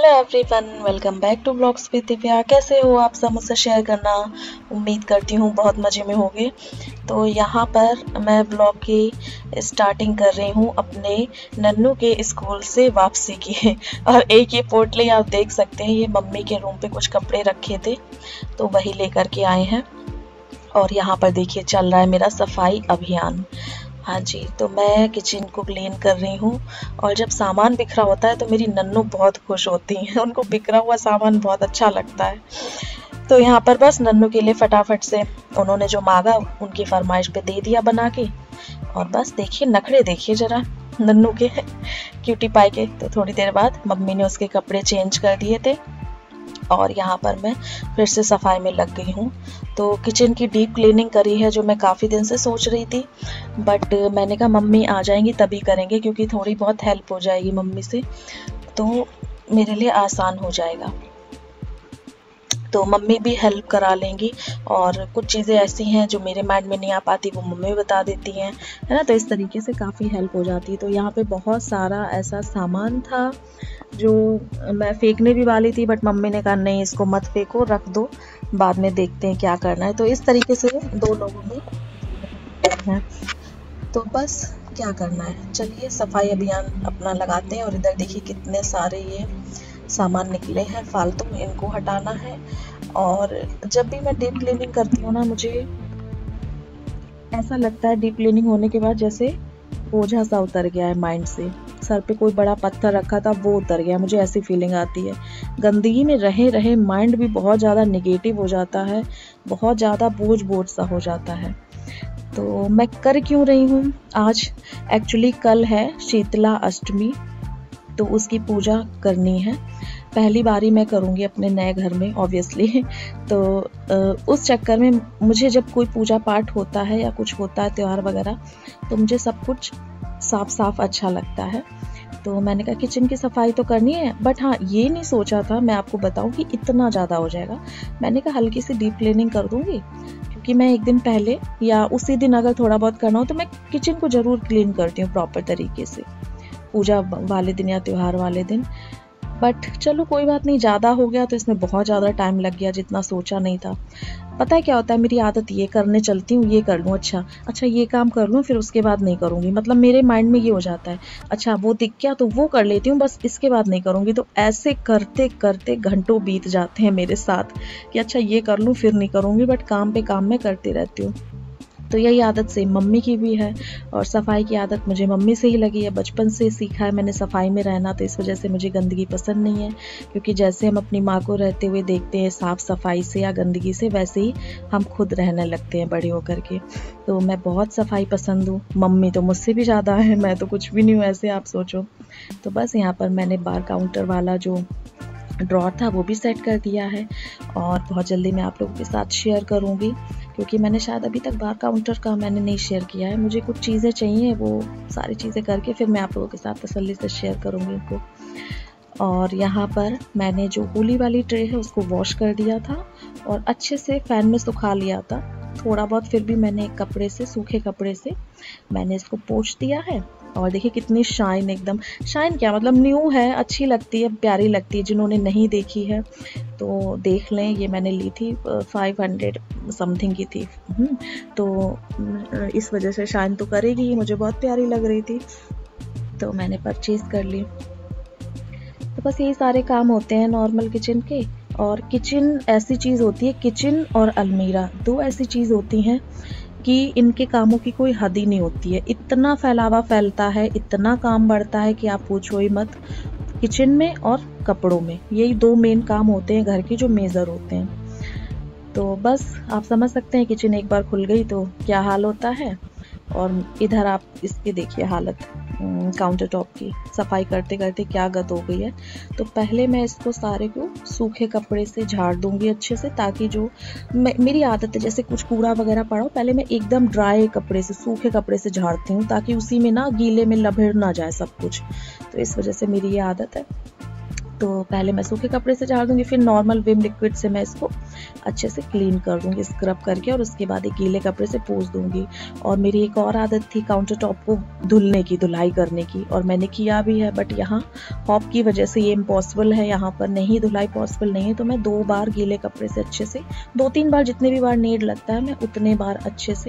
Hello everyone, welcome back to blogs with Divya. कैसे हो आप सब? मुझसे शेयर करना। उम्मीद करती हूँ बहुत मज़े में होंगे। तो यहाँ पर मैं ब्लॉग की स्टार्टिंग कर रही हूँ अपने नन्नू के स्कूल से वापसी की। और एक ये पोटली आप देख सकते हैं, ये मम्मी के रूम पे कुछ कपड़े रखे थे तो वही लेकर के आए हैं। और यहाँ पर देखिए चल रहा है मेरा सफाई अभियान। हाँ जी, तो मैं किचन को क्लीन कर रही हूँ। और जब सामान बिखरा होता है तो मेरी नन्नू बहुत खुश होती हैं। उनको बिखरा हुआ सामान बहुत अच्छा लगता है। तो यहाँ पर बस नन्नू के लिए फटाफट से उन्होंने जो मांगा उनकी फरमाइश पे दे दिया बना के। और बस देखिए नखरे देखिए जरा नन्नू के क्यूटी पाई के। तो थोड़ी देर बाद मम्मी ने उसके कपड़े चेंज कर दिए थे और यहाँ पर मैं फिर से सफाई में लग गई हूँ। तो किचन की डीप क्लीनिंग करी है जो मैं काफ़ी दिन से सोच रही थी, बट मैंने कहा मम्मी आ जाएंगी तभी करेंगे, क्योंकि थोड़ी बहुत हेल्प हो जाएगी मम्मी से तो मेरे लिए आसान हो जाएगा। तो मम्मी भी हेल्प करा लेंगी और कुछ चीज़ें ऐसी हैं जो मेरे माइंड में नहीं आ पाती वो मम्मी बता देती हैं, है ना। तो इस तरीके से काफ़ी हेल्प हो जाती है। तो यहाँ पे बहुत सारा ऐसा सामान था जो मैं फेंकने भी वाली थी, बट मम्मी ने कहा नहीं इसको मत फेंको, रख दो, बाद में देखते हैं क्या करना है। तो इस तरीके से दो लोगों में है। तो बस क्या करना है, चलिए सफाई अभियान अपना लगाते हैं। और इधर देखिए कितने सारे ये सामान निकले हैं फालतू, इनको हटाना है। और जब भी मैं डीप क्लीनिंग करती हूँ ना, मुझे ऐसा लगता है डीप क्लीनिंग होने के बाद जैसे बोझा सा उतर गया है माइंड से। सर पे कोई बड़ा पत्थर रखा था वो उतर गया, मुझे ऐसी फीलिंग आती है। गंदगी में रहे रहे माइंड भी बहुत ज़्यादा नेगेटिव हो जाता है, बहुत ज़्यादा बोझ बोझ सा हो जाता है। तो मैं कर क्यों रही हूँ आज? एक्चुअली कल है शीतला अष्टमी, तो उसकी पूजा करनी है। पहली बारी मैं करूँगी अपने नए घर में ऑब्वियसली। तो उस चक्कर में मुझे जब कोई पूजा पाठ होता है या कुछ होता है त्यौहार वगैरह, तो मुझे सब कुछ साफ साफ अच्छा लगता है। तो मैंने कहा किचन की सफाई तो करनी है, बट हाँ ये नहीं सोचा था मैं आपको बताऊं कि इतना ज़्यादा हो जाएगा। मैंने कहा हल्की सी डीप क्लीनिंग कर दूंगी, क्योंकि मैं एक दिन पहले या उसी दिन अगर थोड़ा बहुत करना हो तो मैं किचन को ज़रूर क्लीन करती हूँ प्रॉपर तरीके से, पूजा वाले दिन या त्यौहार वाले दिन। बट चलो कोई बात नहीं, ज़्यादा हो गया तो इसमें बहुत ज़्यादा टाइम लग गया, जितना सोचा नहीं था। पता है क्या होता है, मेरी आदत ये करने चलती हूँ, ये कर लूँ, अच्छा ये काम कर लूँ, फिर उसके बाद नहीं करूँगी। मतलब मेरे माइंड में ये हो जाता है, अच्छा वो दिख गया तो वो कर लेती हूँ, बस इसके बाद नहीं करूँगी। तो ऐसे करते करते घंटों बीत जाते हैं मेरे साथ कि अच्छा ये कर लूँ फिर नहीं करूँगी, बट काम पे काम मैं करती रहती हूँ। तो यही आदत से मम्मी की भी है, और सफाई की आदत मुझे मम्मी से ही लगी है, बचपन से सीखा है मैंने सफाई में रहना। तो इस वजह से मुझे गंदगी पसंद नहीं है, क्योंकि जैसे हम अपनी माँ को रहते हुए देखते हैं साफ़ सफाई से या गंदगी से, वैसे ही हम खुद रहने लगते हैं बड़े होकर के। तो मैं बहुत सफाई पसंद हूँ, मम्मी तो मुझसे भी ज़्यादा है, मैं तो कुछ भी नहीं हूँ ऐसे आप सोचो। तो बस यहाँ पर मैंने बार काउंटर वाला जो ड्रॉर था वो भी सेट कर दिया है, और बहुत जल्दी मैं आप लोगों के साथ शेयर करूँगी, क्योंकि मैंने शायद अभी तक बार काउंटर का मैंने नहीं शेयर किया है। मुझे कुछ चीज़ें चाहिए, वो सारी चीज़ें करके फिर मैं आप लोगों के साथ तसल्ली से शेयर करूँगी उनको। और यहाँ पर मैंने जो होली वाली ट्रे है उसको वॉश कर दिया था और अच्छे से फ़ैन में सुखा लिया था थोड़ा बहुत। फिर भी मैंने एक कपड़े से, सूखे कपड़े से मैंने इसको पोंछ दिया है। और देखिए कितनी शाइन, एकदम शाइन क्या मतलब न्यू है, अच्छी लगती है, प्यारी लगती है। जिन्होंने नहीं देखी है तो देख लें, ये मैंने ली थी 500 समथिंग की थी। तो इस वजह से शाइन तो करेगी ही, मुझे बहुत प्यारी लग रही थी तो मैंने परचेज़ कर ली। तो बस यही सारे काम होते हैं नॉर्मल किचन के। और किचन ऐसी चीज़ होती है, किचन और अलमीरा दो ऐसी चीज़ होती हैं कि इनके कामों की कोई हद ही नहीं होती है। इतना फैलावा फैलता है, इतना काम बढ़ता है कि आप पूछो ही मत। किचन में और कपड़ों में यही दो मेन काम होते हैं घर के, जो मेजर होते हैं। तो बस आप समझ सकते हैं किचन एक बार खुल गई तो क्या हाल होता है। और इधर आप इसकी देखिए हालत, काउंटर टॉप की सफाई करते करते क्या गत हो गई है। तो पहले मैं इसको सारे को सूखे कपड़े से झाड़ दूंगी अच्छे से, ताकि जो मेरी आदत है जैसे कुछ कूड़ा वगैरह पड़ा हो, पहले मैं एकदम ड्राई कपड़े से, सूखे कपड़े से झाड़ती हूँ, ताकि उसी में ना गीले में लभेड़ ना जाए सब कुछ। तो इस वजह से मेरी ये आदत है। तो पहले मैं सूखे कपड़े से झाड़ दूंगी, फिर नॉर्मल विम लिक्विड से मैं इसको अच्छे से क्लीन कर दूंगी, स्क्रब करके, और उसके बाद एक गीले कपड़े से पोंछ दूंगी। और मेरी एक और आदत थी काउंटर टॉप को धुलने की, धुलाई करने की, और मैंने किया भी है, बट यहाँ हॉप की वजह से ये इम्पॉसिबल है, यहाँ पर नहीं धुलाई पॉसिबल नहीं है। तो मैं 2 बार गीले कपड़े से अच्छे से, 2-3 बार, जितने भी बार नीड लगता है मैं उतने बार अच्छे से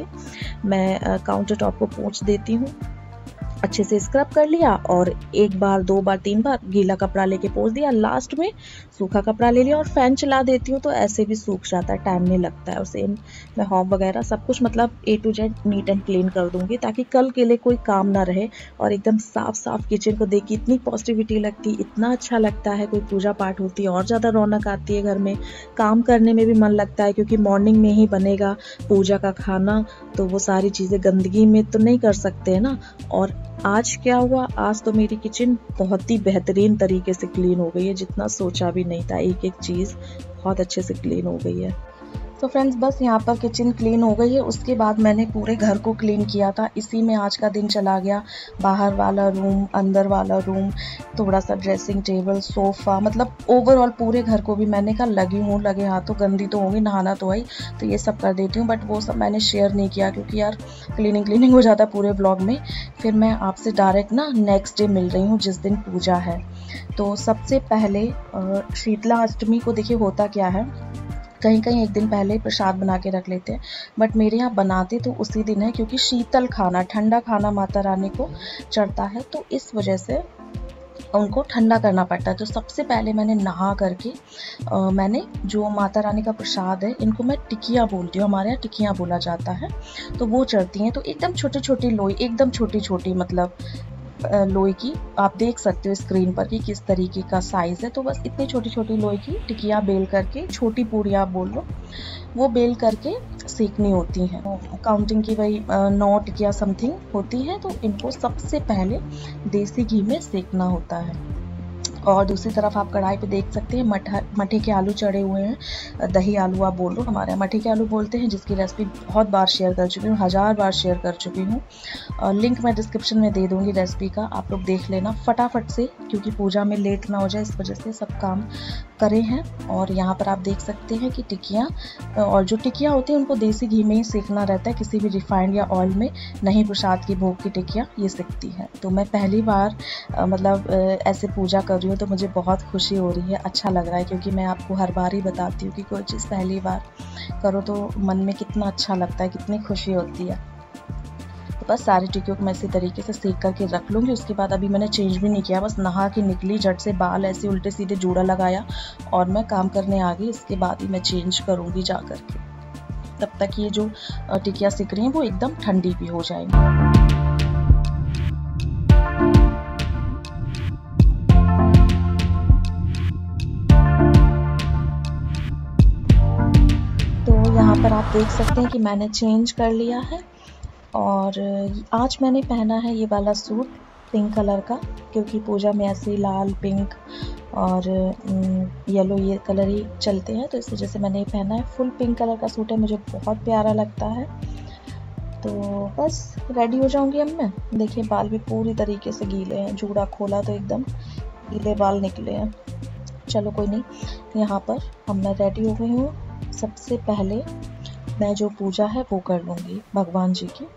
मैं काउंटर टॉप को पोंछ देती हूँ। अच्छे से स्क्रब कर लिया और 1 बार 2 बार 3 बार गीला कपड़ा लेके पोंछ दिया, लास्ट में सूखा कपड़ा ले लिया और फैन चला देती हूँ, तो ऐसे भी सूख जाता है, टाइम नहीं लगता है। और सेम मैं हॉब वगैरह सब कुछ मतलब A to Z neat and clean कर दूंगी, ताकि कल के लिए कोई काम ना रहे। और एकदम साफ साफ किचन को देख के इतनी पॉजिटिविटी लगती, इतना अच्छा लगता है। कोई पूजा पाठ होती है और ज़्यादा रौनक आती है घर में, काम करने में भी मन लगता है, क्योंकि मॉर्निंग में ही बनेगा पूजा का खाना, तो वो सारी चीज़ें गंदगी में तो नहीं कर सकते हैं ना। और आज क्या हुआ, आज तो मेरी किचन बहुत ही बेहतरीन तरीके से क्लीन हो गई है, जितना सोचा भी नहीं था। एक एक चीज़ बहुत अच्छे से क्लीन हो गई है। तो फ्रेंड्स, बस यहाँ पर किचन क्लीन हो गई है। उसके बाद मैंने पूरे घर को क्लीन किया था, इसी में आज का दिन चला गया। बाहर वाला रूम, अंदर वाला रूम, थोड़ा सा ड्रेसिंग टेबल, सोफ़ा, मतलब ओवरऑल पूरे घर को भी मैंने कहा लगे हाथों गंदी तो होंगी, नहाना तो आई, तो ये सब कर देती हूँ। बट वो सब मैंने शेयर नहीं किया, क्योंकि यार क्लीनिंग हो जाता है पूरे ब्लॉग में। फिर मैं आपसे डायरेक्ट ना नेक्स्ट डे मिल रही हूँ, जिस दिन पूजा है। तो सबसे पहले शीतला अष्टमी को देखिए होता क्या है, कहीं कहीं एक दिन पहले प्रसाद बना के रख लेते हैं, बट मेरे यहाँ बनाते तो उसी दिन है, क्योंकि शीतल खाना, ठंडा खाना माता रानी को चढ़ता है, तो इस वजह से उनको ठंडा करना पड़ता है। तो सबसे पहले मैंने नहा करके मैंने जो माता रानी का प्रसाद है, इनको मैं टिकिया बोलती हूँ, हमारे यहाँ टिकिया बोला जाता है, तो वो चढ़ती हैं। तो एकदम छोटी छोटी लोई, एकदम छोटी छोटी मतलब लोई की, आप देख सकते हो स्क्रीन पर कि किस तरीके का साइज़ है। तो बस इतनी छोटी छोटी लोई की टिकिया बेल करके, छोटी पूड़ी आप बोल लो, वो बेल करके सेकनी होती हैं। काउंटिंग की वही 9 टिकिया समथिंग होती हैं। तो इनको सबसे पहले देसी घी में सेकना होता है। और दूसरी तरफ आप कढ़ाई पे देख सकते हैं मठे के आलू चढ़े हुए हैं, दही आलू आप बोल लो, हमारे यहाँ मठे के आलू बोलते हैं, जिसकी रेसिपी बहुत बार शेयर कर चुकी हूँ, 1000 बार शेयर कर चुकी हूँ। लिंक मैं डिस्क्रिप्शन में दे दूँगी रेसिपी का, आप लोग देख लेना फटाफट से, क्योंकि पूजा में लेट ना हो जाए, इस वजह से सब काम करे हैं। और यहाँ पर आप देख सकते हैं कि टिकियाँ, और जो टिकियाँ होती हैं उनको देसी घी में ही सेकना रहता है, किसी भी रिफाइंड या ऑयल में नहीं। प्रसाद की भोग की टिकियाँ ये सेकती हैं। तो मैं पहली बार मतलब ऐसे पूजा कर रही हूँ, तो मुझे बहुत खुशी हो रही है, अच्छा लग रहा है, क्योंकि मैं आपको हर बार ही बताती हूँ कि कोई चीज़ पहली बार करो तो मन में कितना अच्छा लगता है, कितनी खुशी होती है। तो बस सारी टिक्कियों को मैं इसी तरीके से सेक करके रख लूँगी। उसके बाद अभी मैंने चेंज भी नहीं किया, बस नहा के निकली, झट से बाल ऐसे उल्टे सीधे जूड़ा लगाया और मैं काम करने आ गई। इसके बाद ही मैं चेंज करूँगी जा करके, तब तक ये जो टिक्कियाँ सेक रही हैं वो एकदम ठंडी भी हो जाएंगी। यहाँ पर आप देख सकते हैं कि मैंने चेंज कर लिया है, और आज मैंने पहना है ये वाला सूट पिंक कलर का, क्योंकि पूजा में ऐसे लाल, पिंक और येलो ये कलर ही चलते हैं, तो इस वजह से मैंने ये पहना है। फुल पिंक कलर का सूट है, मुझे बहुत प्यारा लगता है। तो बस रेडी हो जाऊंगी अब मैं। देखिए बाल भी पूरी तरीके से गीले हैं, जूड़ा खोला तो एकदम गीले बाल निकले हैं। चलो कोई नहीं, यहाँ पर अब मैं रेडी हो गई हूँ। सबसे पहले मैं जो पूजा है वो कर लूँगी भगवान जी की।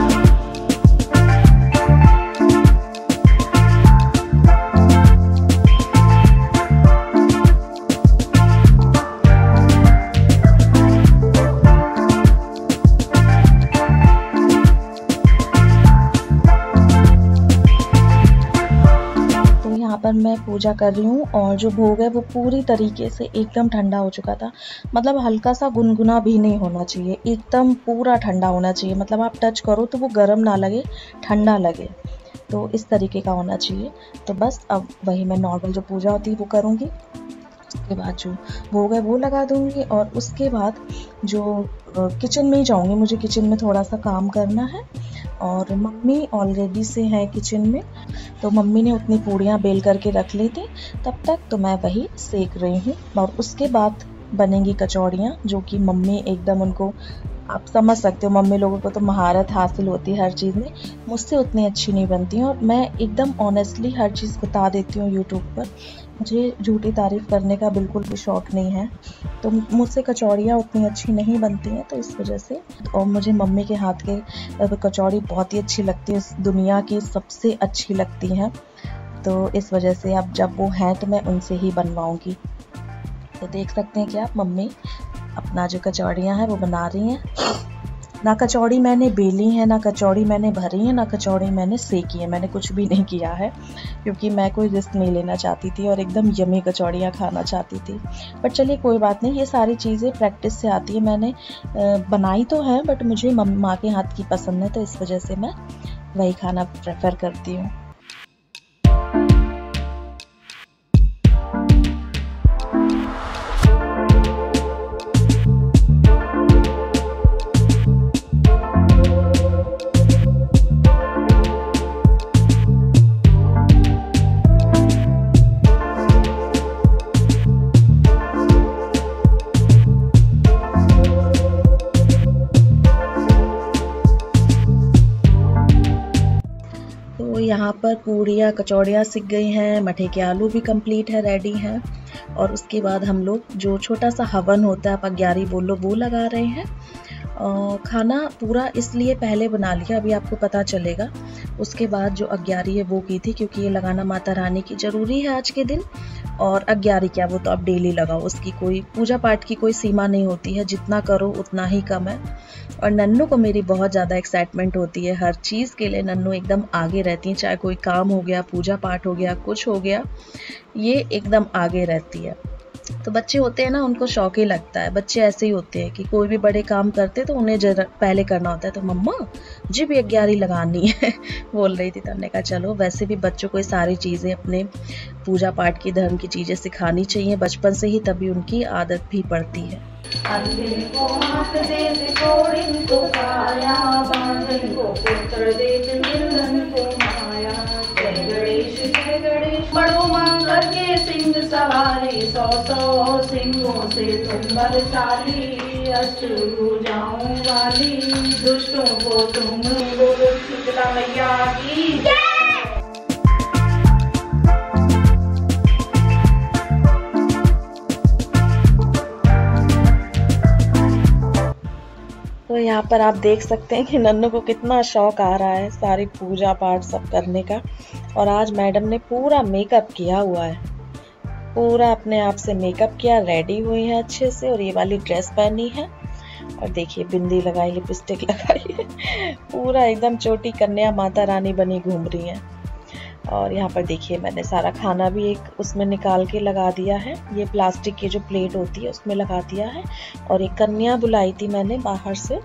पर मैं पूजा कर रही हूँ, और जो भोग है वो पूरी तरीके से एकदम ठंडा हो चुका था। मतलब हल्का सा गुनगुना भी नहीं होना चाहिए, एकदम पूरा ठंडा होना चाहिए। मतलब आप टच करो तो वो गर्म ना लगे, ठंडा लगे, तो इस तरीके का होना चाहिए। तो बस अब वही मैं नॉर्मल जो पूजा होती है वो करूँगी। उसके बाद जो भोग है वो लगा दूँगी, और उसके बाद जो किचन में ही जाऊँगी। मुझे किचन में थोड़ा सा काम करना है, और मम्मी ऑलरेडी से है किचन में, तो मम्मी ने उतनी पूड़ियाँ बेल करके रख ली थी। तब तक तो मैं वही सेक रही हूँ, और उसके बाद बनेंगी कचौड़ियाँ, जो कि मम्मी एकदम उनको आप समझ सकते हो मम्मी लोगों को तो महारत हासिल होती है हर चीज़ में, मुझसे उतनी अच्छी नहीं बनती हैं। और मैं एकदम ऑनेस्टली हर चीज़ बता देती हूँ यूट्यूब पर, मुझे झूठी तारीफ़ करने का बिल्कुल भी शौक़ नहीं है। तो मुझसे कचौड़ियाँ उतनी अच्छी नहीं बनती हैं, तो इस वजह से। और मुझे मम्मी के हाथ के कचौड़ी बहुत ही अच्छी लगती है, इस दुनिया की सबसे अच्छी लगती हैं। तो इस वजह से अब जब वो हैं तो मैं उनसे ही बनवाऊँगी। तो देख सकते हैं कि आप मम्मी अपना जो कचौड़ियाँ हैं वो बना रही हैं। ना कचौड़ी मैंने बेली है, ना कचौड़ी मैंने भरी है, ना कचौड़ी मैंने सेकी है, मैंने कुछ भी नहीं किया है, क्योंकि मैं कोई रिस्क नहीं लेना चाहती थी और एकदम यम्मी कचौड़ियाँ खाना चाहती थी। बट चलिए कोई बात नहीं, ये सारी चीज़ें प्रैक्टिस से आती है। मैंने बनाई तो है, बट मुझे माँ के हाथ की पसंद है, तो इस वजह से मैं वही खाना प्रेफर करती हूँ। तो यहाँ पर पूड़ियाँ कचौड़ियाँ सिक गई हैं, मठे के आलू भी कंप्लीट है, रेडी हैं। और उसके बाद हम लोग जो छोटा सा हवन होता है, आप अग्यारी बोलो, वो लगा रहे हैं। खाना पूरा इसलिए पहले बना लिया, अभी आपको पता चलेगा। उसके बाद जो अग्यारी है वो की थी, क्योंकि ये लगाना माता रानी की ज़रूरी है आज के दिन। और अग्यारी क्या, वो तो आप डेली लगाओ, उसकी कोई पूजा पाठ की कोई सीमा नहीं होती है, जितना करो उतना ही कम है। और नन्नू को मेरी बहुत ज़्यादा एक्साइटमेंट होती है, हर चीज़ के लिए नन्नू एकदम आगे रहती है, चाहे कोई काम हो गया, पूजा पाठ हो गया, कुछ हो गया, ये एकदम आगे रहती है। तो बच्चे होते हैं ना, उनको शौक ही लगता है, बच्चे ऐसे ही होते हैं कि कोई भी बड़े काम करते तो उन्हें पहले करना होता है। तो मम्मा मुझे भी अग्यारी लगानी है बोल रही थी, तो हमने कहा चलो, वैसे भी बच्चों को सारी चीज़ें अपने पूजा पाठ की, धर्म की चीज़ें सिखानी चाहिए बचपन से ही, तभी उनकी आदत भी पड़ती है। बड़ो मांग करके सिंह सवारी, 100 सिंहों से तुम बलशाली, अष्टभुजाओं वाली दुष्टों को तुम बोलो शीतला मैया की। तो यहाँ पर आप देख सकते हैं कि नन्नू को कितना शौक आ रहा है सारी पूजा पाठ सब करने का। और आज मैडम ने पूरा मेकअप किया हुआ है, पूरा अपने आप से मेकअप किया, रेडी हुई है अच्छे से, और ये वाली ड्रेस पहनी है। और देखिए बिंदी लगाई, लिपस्टिक लगाई है, पूरा एकदम छोटी कन्या माता रानी बनी घूम रही है। और यहाँ पर देखिए मैंने सारा खाना भी एक उसमें निकाल के लगा दिया है, ये प्लास्टिक की जो प्लेट होती है उसमें लगा दिया है। और एक कन्या बुलाई थी मैंने बाहर से,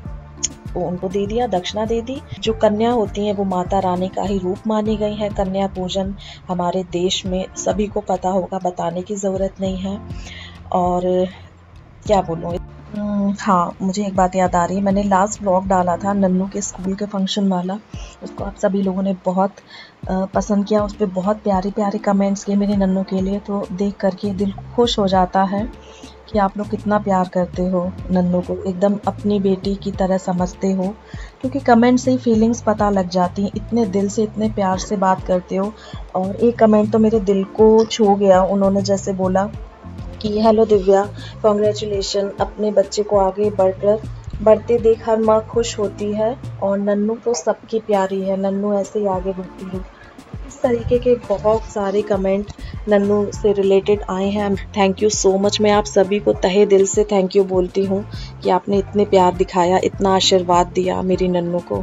वो उनको दे दिया, दक्षिणा दे दी। जो कन्या होती हैं वो माता रानी का ही रूप मानी गई है। कन्या पूजन हमारे देश में सभी को पता होगा, बताने की ज़रूरत नहीं है। और क्या बोलूँ, हाँ मुझे एक बात याद आ रही है, मैंने लास्ट व्लॉग डाला था नन्नू के स्कूल के फंक्शन वाला, उसको आप सभी लोगों ने बहुत पसंद किया, उस पर बहुत प्यारे प्यारे कमेंट्स किए मेरे नन्नू के लिए। तो देख करके दिल खुश हो जाता है कि आप लोग कितना प्यार करते हो नन्नू को, एकदम अपनी बेटी की तरह समझते हो, क्योंकि कमेंट से ही फीलिंग्स पता लग जाती हैं, इतने दिल से इतने प्यार से बात करते हो। और एक कमेंट तो मेरे दिल को छू गया, उन्होंने जैसे बोला कि हेलो दिव्या, कॉन्ग्रेचुलेशन, अपने बच्चे को आगे बढ़ते देख हर माँ खुश होती है, और नन्नू तो सबकी प्यारी है, नन्नू ऐसे ही आगे बढ़ती है। इस तरीके के बहुत सारे कमेंट नन्नू से रिलेटेड आए हैं। थैंक यू सो मच, मैं आप सभी को तहे दिल से थैंक यू बोलती हूँ कि आपने इतने प्यार दिखाया, इतना आशीर्वाद दिया मेरी नन्नू को।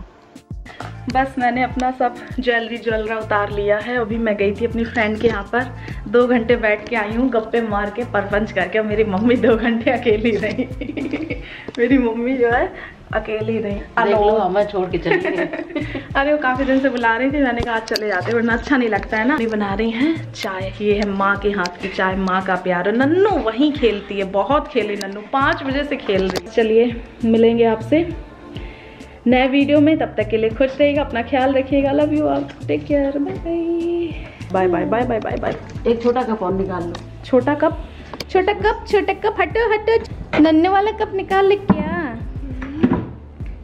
बस मैंने अपना सब ज्वेलरी उतार लिया है। अभी मैं गई थी अपनी फ्रेंड के यहाँ पर, 2 घंटे बैठ के आई हूँ, गप्पे मार के परपंच करके। मेरी मम्मी 2 घंटे अकेली रही मेरी मम्मी जो है अकेली रही, देख लो हमें छोड़ के चली गई। अरे वो काफ़ी दिन से बुला रही थी, मैंने कहा आज चले जाते, वरना अच्छा नहीं लगता है ना। बना रही हैं चाय, ये है माँ के हाथ की चाय, माँ का प्यार। नन्नू वहीं खेलती है, बहुत खेली नन्नू, 5 बजे से खेल रही। चलिए मिलेंगे आपसे नए वीडियो में, तब तक के लिए खुश रहिएगा, अपना ख्याल रखिएगा, love you all, take care, bye bye bye bye bye bye. एक छोटा कप और निकाल लो। छोटा कप, छोटा कप, हटो हटो, नन्हे वाला कप निकाल ले क्या।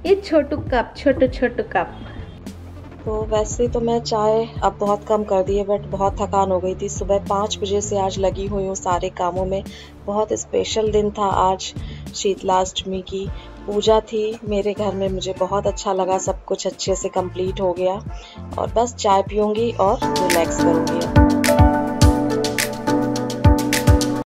ये छोटू कप, छोटू कप। तो वैसे तो मैं चाय अब बहुत कम कर दी है, बट बहुत थकान हो गई थी। सुबह 5 बजे से आज लगी हुई हूँ सारे कामों में। बहुत स्पेशल दिन था आज, शीतलाष्टमी की पूजा थी मेरे घर में। मुझे बहुत अच्छा लगा, सब कुछ अच्छे से कंप्लीट हो गया और बस चाय पीऊँगी और रिलैक्स करूँगी।